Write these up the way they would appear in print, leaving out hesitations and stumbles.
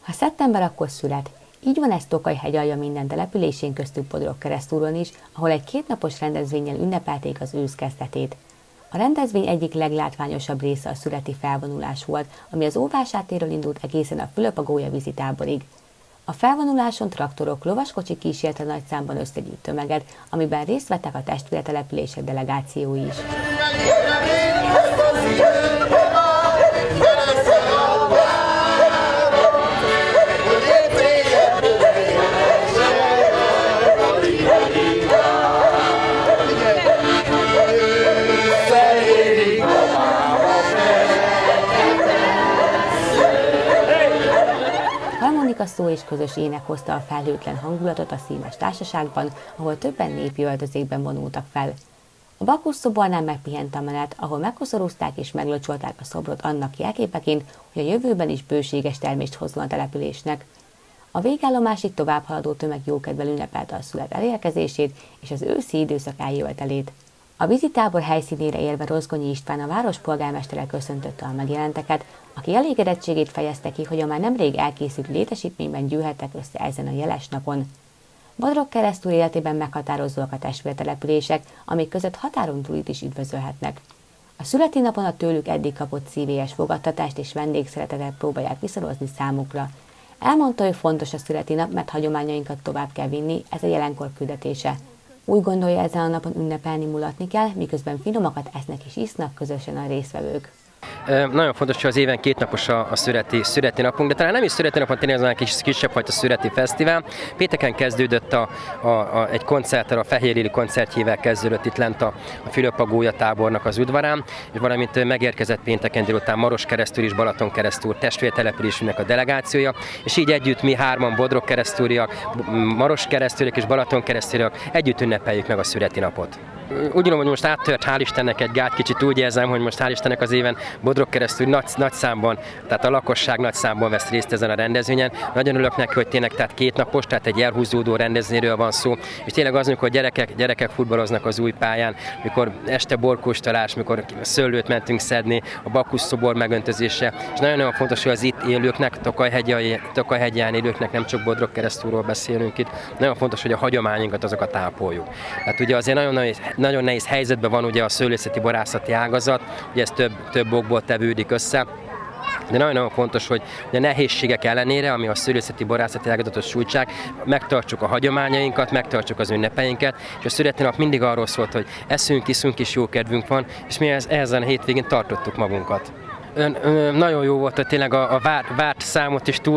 Ha szeptember, akkor szület. Így van ez Tokaj hegyalja minden településén, köztük Bodrogkeresztúron is, ahol egy kétnapos rendezvénnyel ünnepelték az ősz kezdetét. A rendezvény egyik leglátványosabb része a születi felvonulás volt, ami az Óvásártéről indult egészen a Fülöp-a-gólya vízitáborig. A felvonuláson traktorok, lovaskocsik kísérte nagy számban összegyűjt tömeget, amiben részt vettek a testvértelepülések delegációi is. Szó és közös ének hozta a felhőtlen hangulatot a színes társaságban, ahol többen népi öltözékben vonultak fel. A bakuszszobornál megpihent a menet, ahol megkoszorúzták és meglocsolták a szobrot annak jelképeként, hogy a jövőben is bőséges termést hozzon a településnek. A végállomásig tovább haladó tömeg jókedvel ünnepelte a szület elérkezését és az őszi időszak eljövetelét. A vízitábor helyszínére érve Rozgonyi István, a város polgármestere köszöntötte a megjelenteket, aki elégedettségét fejezte ki, hogy a már nemrég elkészült létesítményben gyűlhettek össze ezen a jeles napon. Bodrogkeresztúr életében meghatározóak a testvértelepülések, amik között határon túlit is üdvözölhetnek. A születi napon a tőlük eddig kapott szívélyes fogadtatást és vendégszeretetet próbálják visszahozni számukra. Elmondta, hogy fontos a születi nap, mert hagyományainkat tovább kell vinni, ez a jelenkor küldetése. Úgy gondolja, ezen a napon ünnepelni, mulatni kell, miközben finomakat esznek és isznak közösen a résztvevők. Nagyon fontos, hogy az éven kétnapos a születi napunk, de talán nem is születi napon, tényleg ez egy kisebb fajta születi fesztivál. Pénteken kezdődött egy koncerttel, a Fehérjéri koncertjével kezdődött itt lent a Fülöp-a-gólya tábornak az udvarán, és valamint megérkezett pénteken délután Maroskeresztúr és Balatonkeresztúr testvértelepülésünknek a delegációja, és így együtt mi hárman Bodrogkeresztúriak, Maroskeresztúriak és Balatonkeresztúriak együtt ünnepeljük meg a születi napot. Úgy gondolom, hogy most áttört, hál' Istennek egy gát, kicsit úgy érzem, hogy most hál' Istennek az éven Bodrogkeresztúr nagy számban, tehát a lakosság nagy számban vesz részt ezen a rendezvényen. Nagyon örülök neki, hogy tényleg tehát kétnapos, tehát egy elhúzódó rendezvényről van szó, és tényleg az, amikor gyerekek futballoznak az új pályán, mikor este borkóstolás, mikor szőlőt mentünk szedni, a bakuszszobor megöntözése, és nagyon nagyon fontos, hogy az itt élőknek, Tokaj-hegyen élőknek, nem csak Bodrogkeresztúrról beszélünk itt, nagyon fontos, hogy a hagyományokat azokat ápoljuk. Tehát ugye azért nagyon nehéz helyzetben van ugye a szőlészeti borászati ágazat, ugye ez több okból tevődik össze. De nagyon fontos, hogy a nehézségek ellenére, ami a szőlészeti borászati ágazatot sújtsák, megtartsuk a hagyományainkat, megtartsuk az ünnepeinket, és a születi nap mindig arról szólt, hogy eszünk, iszunk és jó kedvünk van, és mi ezen a hétvégén tartottuk magunkat. Nagyon jó volt, hogy tényleg a várt számot is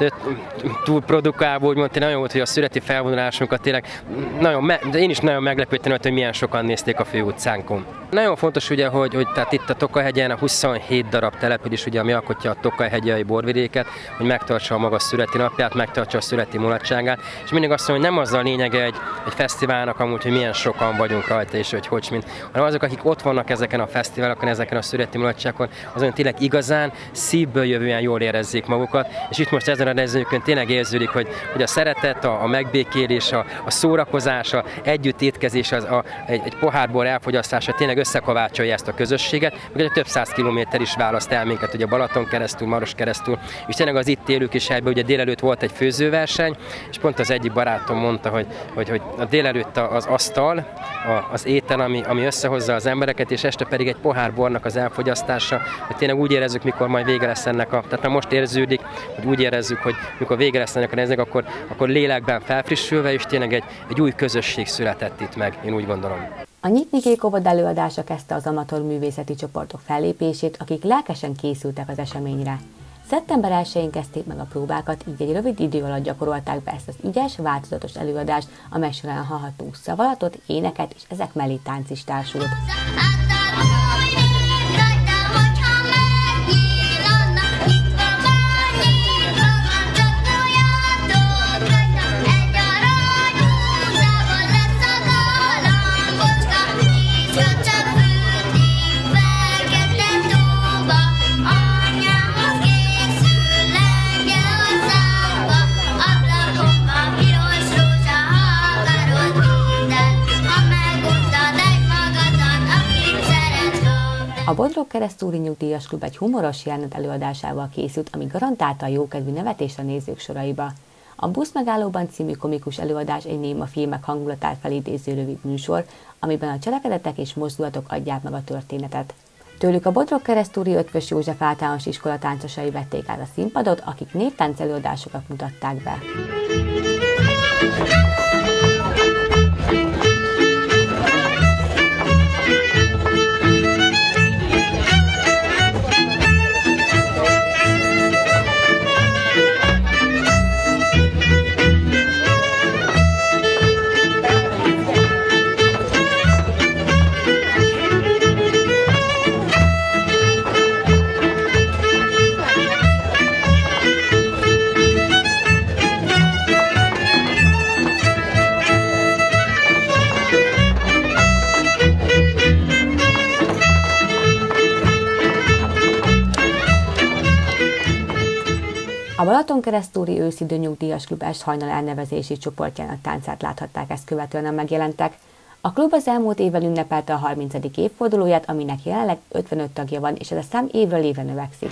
túl produkálva, úgymond nagyon jó volt, hogy a születi felvonulásunkat tényleg de én is nagyon meglepődtem, hogy milyen sokan nézték a főutcánkon. Nagyon fontos ugye, hogy tehát itt a Tokaj-hegyen a 27 darab település, ugye, ami alkotja a Tokaj-hegyai borvidéket, hogy megtartsa a maga születi napját, megtartsa a születi mulatságát, és mindig azt mondom, hogy nem az a lényege egy fesztiválnak amúgy, hogy milyen sokan vagyunk rajta, és hogy mint, hanem azok, akik ott vannak ezeken a fesztiválokon, ezeken a születi mulatságokon, azon tényleg igazán szívből jövően jól érezzék magukat, és itt most ezen a rendezvényükön tényleg érződik, hogy a szeretet, a megbékélés, a szórakozás, a együtt étkezés, egy pohárból elfogyasztása tényleg összekovácsolja ezt a közösséget, meg több száz kilométer is választ el minket, ugye Balatonkeresztúr, Maroskeresztúr, és tényleg az itt élők is helyben, ugye délelőtt volt egy főzőverseny, és pont az egyik barátom mondta, hogy a délelőtt az asztal, az étel, ami összehozza az embereket, és este pedig egy pohár bornak az elfogyasztása, hogy tényleg úgy érezzük, mikor majd vége lesz ennek tehát már most érződik, hogy úgy érezzük, hogy mikor vége lesz ennek a néznek, akkor lélekben felfrissülve, és tényleg egy új közösség született itt meg, én úgy gondolom. A Nyitni Kék óvoda előadása kezdte az amatőr művészeti csoportok fellépését, akik lelkesen készültek az eseményre. Szeptember 1-én kezdték meg a próbákat, így egy rövid idő alatt gyakorolták be ezt az ügyes, változatos előadást, amely során hallhattunk szavalatot, éneket és ezek mellé tánc is társult. Bodrog-Keresztúri Nyugdíjas Klub egy humoros jelenet előadásával készült, ami garantálta a jókedvű nevetést a nézők soraiba. A Buszmegállóban című komikus előadás egy néma filmek hangulatát felidéző rövid műsor, amiben a cselekedetek és mozdulatok adják meg a történetet. Tőlük a Bodrog-Keresztúri Eötvös József Általános Iskola táncosai vették át a színpadot, akik néptánc előadásokat mutatták be. A Balatonkeresztúri Őszidő Nyugdíjas Klub Est-Hajnal elnevezési csoportjának táncát láthatták, ezt követően megjelentek. A klub az elmúlt évvel ünnepelte a 30. évfordulóját, aminek jelenleg 55 tagja van, és ez a szám évről évre növekszik.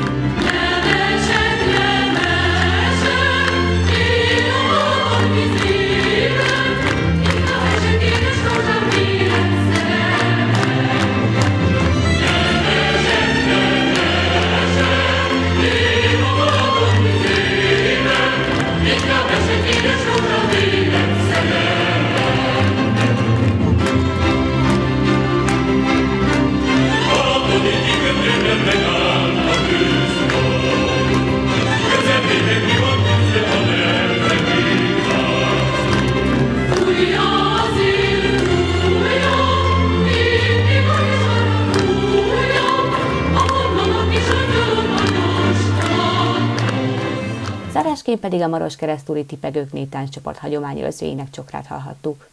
Zárásként pedig a Maroskeresztúri Tipegők néptánccsoport hagyományőrző énekcsokrát hallhattuk.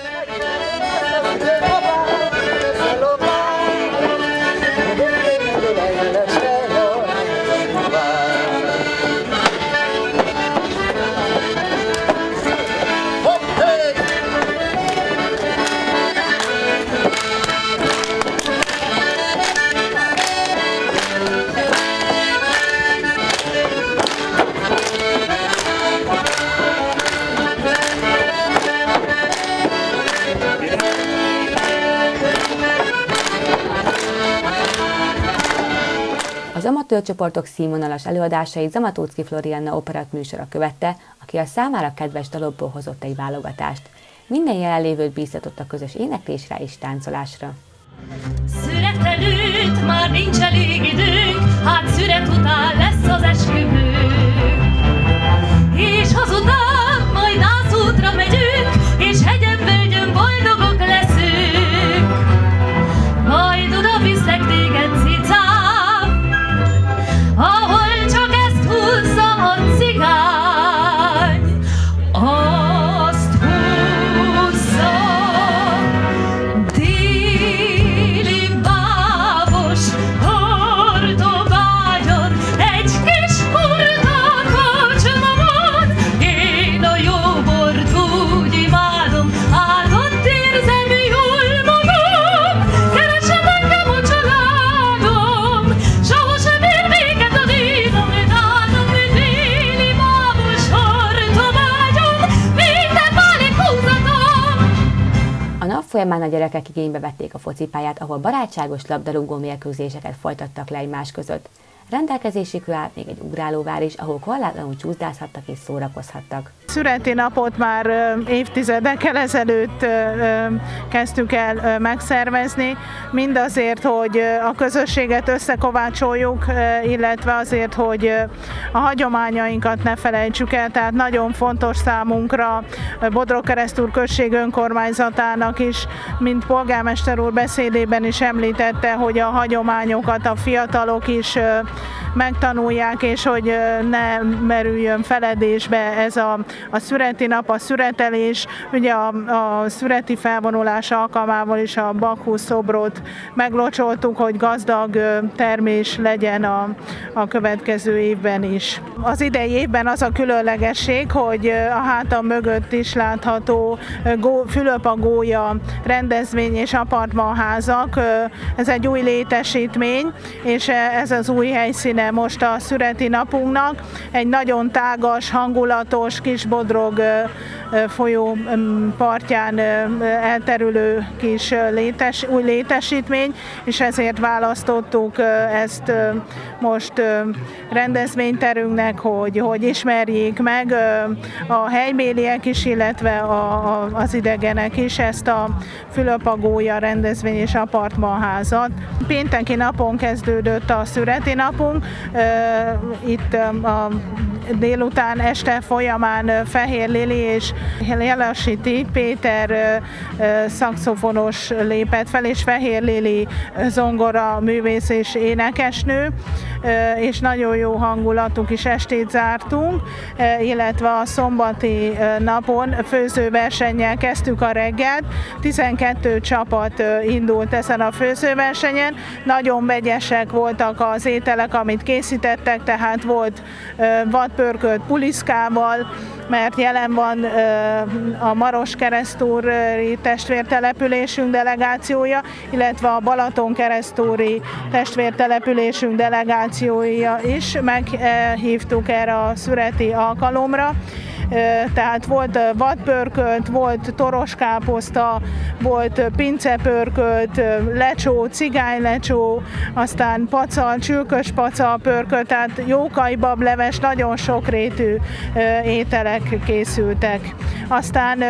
Az amatőr csoportok színvonalas előadásait Zamatóczky Florianna operat műsora követte, aki a számára kedves dalokból hozott egy válogatást. Minden jelenlévőt bíztatott a közös éneklésre és táncolásra. Szüret előtt már nincs elég időnk, hát szüret után lesz az esküvő. És azután majd nászútra megyünk, és hegyen-völgyön boldogok leszünk. Majd oda viszlek téged, cicám, ahol csak ezt húzza a cigány. Azt húzza déli bábos Hortobágyon, egy kis kurta kocsmamon. Én a jó bort úgy imádom, hát ott érzem jól magam. Keresem engem a családom, soha sem ér véget a dínom, nálam déli bábos Hortobágyon, minden válik húzatom. A nap folyamán a gyerekek igénybe vették a focipályát, ahol barátságos labdarúgó mérkőzéseket folytattak le egymás között. Rendelkezésükre állt még egy ugrálóvár is, ahol korlátlanul csúszdázhattak és szórakozhattak. Születi napot már évtizedekkel ezelőtt kezdtük el megszervezni, mindazért, hogy a közösséget összekovácsoljuk, illetve azért, hogy a hagyományainkat ne felejtsük el, tehát nagyon fontos számunkra Bodrog-Keresztúr község önkormányzatának is, mint polgármester úr beszédében is említette, hogy a hagyományokat a fiatalok is megtanulják, és hogy ne merüljön feledésbe ez a szüreti nap, a szüretelés. Ugye a szüreti felvonulás alkalmával is a Bakhusz szobrot meglocsoltuk, hogy gazdag termés legyen a következő évben is. Az idei évben az a különlegesség, hogy a hátam mögött is látható Fülöp-a-gólya rendezvény és apartmanházak. Ez egy új létesítmény, és ez az új helyszíne most a szüreti napunknak. Egy nagyon tágas, hangulatos, Kisbodrog folyó partján elterülő kis új létesítmény, és ezért választottuk ezt most rendezvényterünknek, hogy ismerjék meg a helybéliek is, illetve az idegenek is ezt a Fülöp-a-gólya rendezvény és apartmanházat. Pénteki napon kezdődött a szüreti napunk, itt a délután este folyamán Fehér Lili és Jelasiti Péter szaxofonos lépett fel, és Fehér Lili zongora művész és énekesnő, és nagyon jó hangulatú kis estét zártunk, illetve a szombati napon főzőversennyel kezdtük a reggelt. 12 csapat indult ezen a főzőversenyen, nagyon vegyesek voltak az ételek, amit készítettek, tehát volt vadpörkölt puliszkával, mert jelen van a Maros-keresztúri testvértelepülésünk delegációja, illetve a Balaton-keresztúri testvértelepülésünk delegációja is. Meghívtuk erre a szüreti alkalomra. Tehát volt vadpörkölt, volt toroskáposzta, volt pincepörkölt, lecsó, cigánylecsó, aztán pacal, csülkös pacal pörkölt, tehát jókajbableves, nagyon sokrétű ételek készültek. Aztán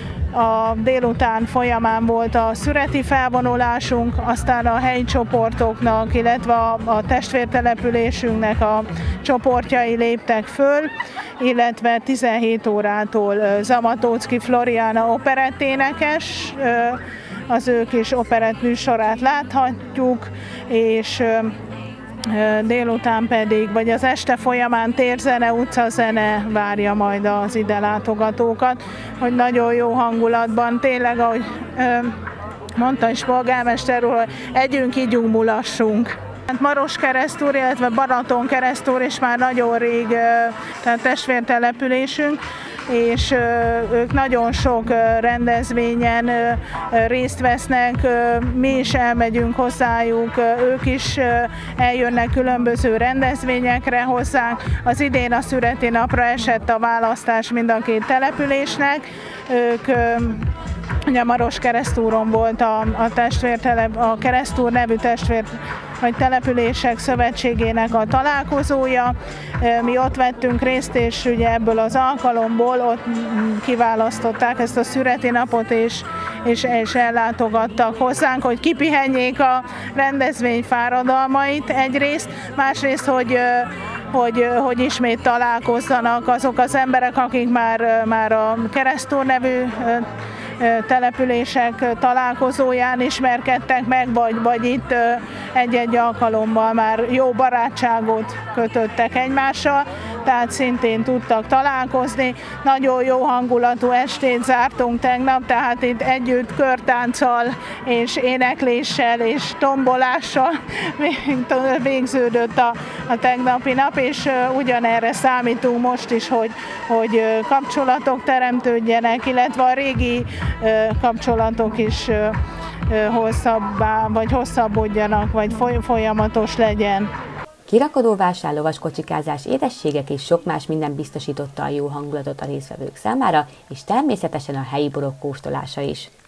a délután folyamán volt a szüreti felvonulásunk, aztán a helyi csoportoknak, illetve a testvértelepülésünknek a csoportjai léptek föl, illetve 17 órától Zamatóczky Floriana operetténekes, az ő kis operett műsorát láthatjuk, és délután pedig, vagy az este folyamán térzene, utcazene várja majd az ide látogatókat, hogy nagyon jó hangulatban, tényleg, ahogy mondta is polgármester úr, hogy együnk, ígyunk, mulassunk. Maros-keresztúr, illetve Balaton-keresztúr is már nagyon rég tehát testvértelepülésünk, és ők nagyon sok rendezvényen részt vesznek, mi is elmegyünk hozzájuk, ők is eljönnek különböző rendezvényekre hozzánk. Az idén a szüreti napra esett a választás mind a két településnek, ők ugye Maros-keresztúron volt a Keresztúr nevű vagy települések szövetségének a találkozója. Mi ott vettünk részt, és ugye ebből az alkalomból ott kiválasztották ezt a szüreti napot, és ellátogattak hozzánk, hogy kipihenjék a rendezvény fáradalmait egyrészt, másrészt, hogy ismét találkozzanak azok az emberek, akik már a Keresztúr nevű települések találkozóján ismerkedtek meg, vagy itt egy-egy alkalommal már jó barátságot kötöttek egymással, tehát szintén tudtak találkozni. Nagyon jó hangulatú estét zártunk tegnap, tehát itt együtt körtánccal és énekléssel és tombolással végződött a tegnapi nap, és ugyanerre számítunk most is, hogy kapcsolatok teremtődjenek, illetve a régi kapcsolatok is hosszabbodjanak, vagy folyamatos legyen. Kirakodóvásár, lovaskocsikázás, édességek és sok más minden biztosította a jó hangulatot a résztvevők számára, és természetesen a helyi borok kóstolása is.